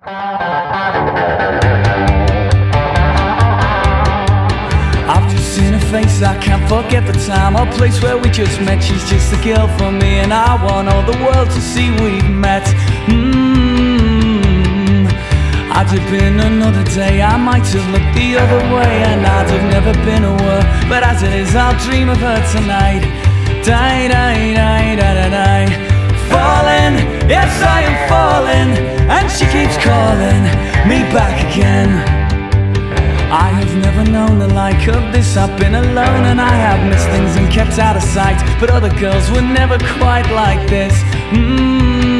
I've just seen her face, I can't forget the time or place where we just met. She's just the girl for me, and I want all the world to see we've met. Had it been another day, I might have looked the other way, and I'd have never been aware. But as it is, I'll dream of her tonight. Die, die, die, die, die, die. Falling, yes I am falling, and she keeps calling me back again. I have never known the like of this. I've been alone and I have missed things and kept out of sight, but other girls were never quite like this.